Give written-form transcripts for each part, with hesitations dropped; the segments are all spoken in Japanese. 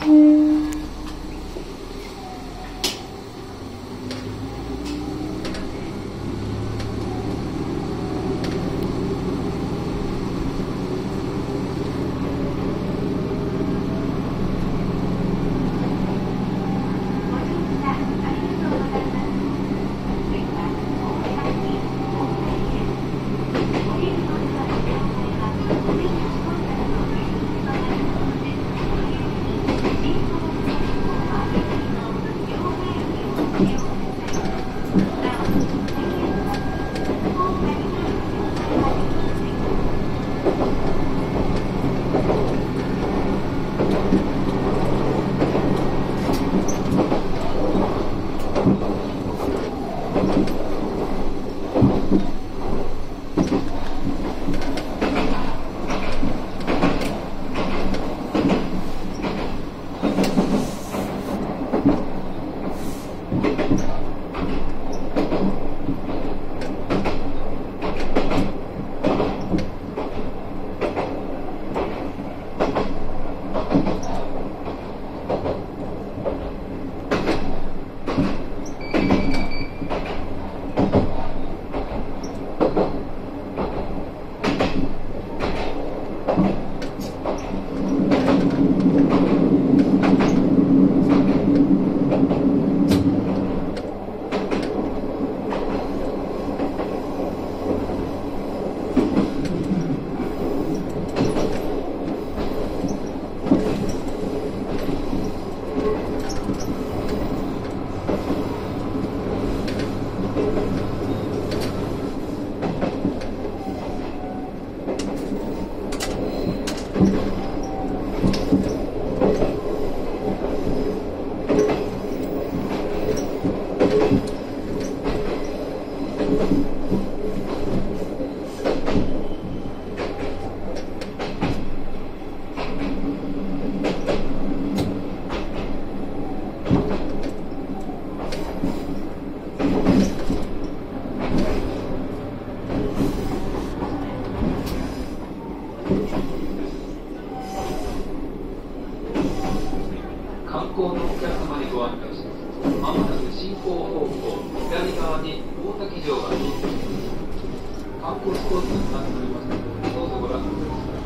観光のお客様にご案内します。まもなく進行方向左側に大滝城が見えてきます。観光スポットになっておりますので、どうぞご覧ください。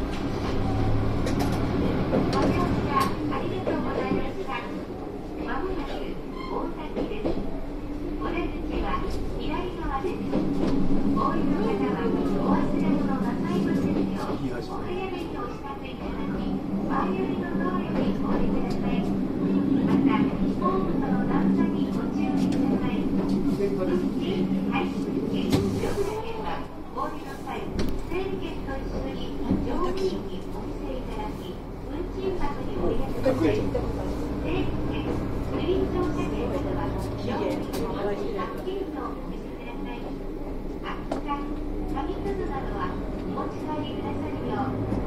ご乗車ありがとうございました。まもなく大滝です。お出口は左側です。お降りの方はお忘れ物なさいませんよう、お早めにお支度いただき、前寄りの道路にお降りください。また、ホームとの段差にご注意ください。はい、緑田券はお降りの際、整理券と一緒に乗務員にお見せいただき、運賃箱にお入れください。整理券、グリーン乗車券などは乗務員のはっきりとお見せください。空き缶、紙くずなどはお持ち帰りくださいよう。